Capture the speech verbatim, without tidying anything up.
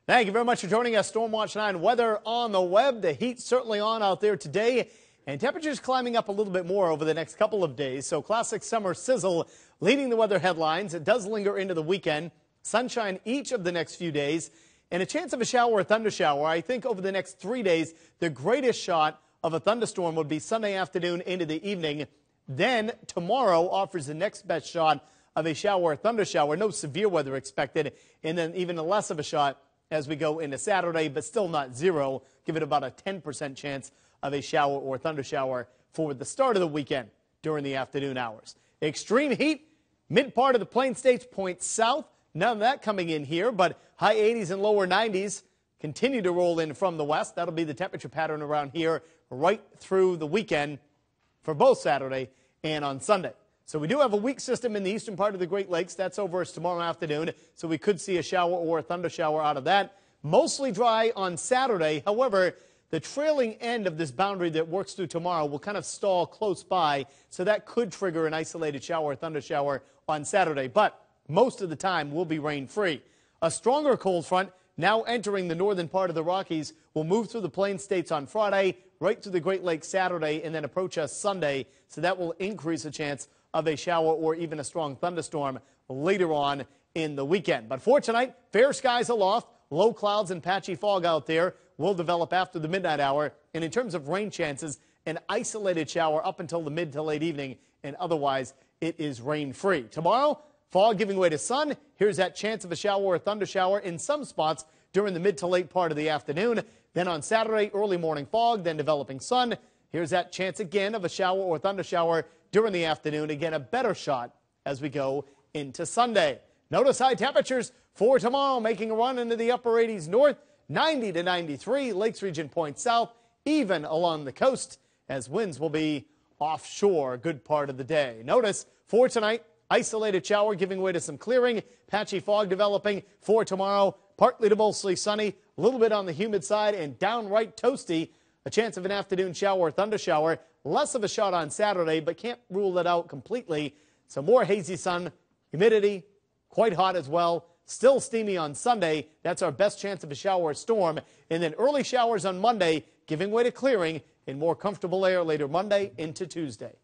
Thank you very much for joining us. Stormwatch nine weather on the web. The heat certainly on out there today, and temperatures climbing up a little bit more over the next couple of days. So classic summer sizzle leading the weather headlines. It does linger into the weekend. Sunshine each of the next few days, and a chance of a shower or thunder shower. I think over the next three days, the greatest shot of a thunderstorm would be Sunday afternoon into the evening. Then tomorrow offers the next best shot of a shower or thunder shower. No severe weather expected, and then even less of a shot as we go into Saturday, but still not zero. Give it about a ten percent chance of a shower or thunder shower for the start of the weekend during the afternoon hours. Extreme heat, mid part of the Plain States points south. None of that coming in here, but high eighties and lower nineties continue to roll in from the west. That'll be the temperature pattern around here right through the weekend for both Saturday and on Sunday. So we do have a weak system in the eastern part of the Great Lakes. That's over us tomorrow afternoon, so we could see a shower or a thunder shower out of that. Mostly dry on Saturday. However, the trailing end of this boundary that works through tomorrow will kind of stall close by, so that could trigger an isolated shower or thunder shower on Saturday. But most of the time will be rain-free. A stronger cold front now entering the northern part of the Rockies will move through the Plain States on Friday, right through the Great Lakes Saturday, and then approach us Sunday. So that will increase the chance of a shower or even a strong thunderstorm later on in the weekend. But for tonight, fair skies aloft, low clouds and patchy fog out there will develop after the midnight hour. And in terms of rain chances, an isolated shower up until the mid to late evening, and otherwise it is rain-free. Tomorrow, fog giving way to sun. Here's that chance of a shower or thunder shower in some spots during the mid to late part of the afternoon. Then on Saturday, early morning fog, then developing sun. Here's that chance again of a shower or thunder shower during the afternoon. Again, a better shot as we go into Sunday. Notice high temperatures for tomorrow, making a run into the upper eighties north, ninety to ninety-three, Lakes region points south, even along the coast, as winds will be offshore a good part of the day. Notice for tonight, isolated shower giving way to some clearing, patchy fog developing for tomorrow, partly to mostly sunny, a little bit on the humid side, and downright toasty. A chance of an afternoon shower or thunder shower. Less of a shot on Saturday, but can't rule it out completely. Some more hazy sun, humidity, quite hot as well. Still steamy on Sunday. That's our best chance of a shower or storm. And then early showers on Monday, giving way to clearing in more comfortable air later Monday into Tuesday.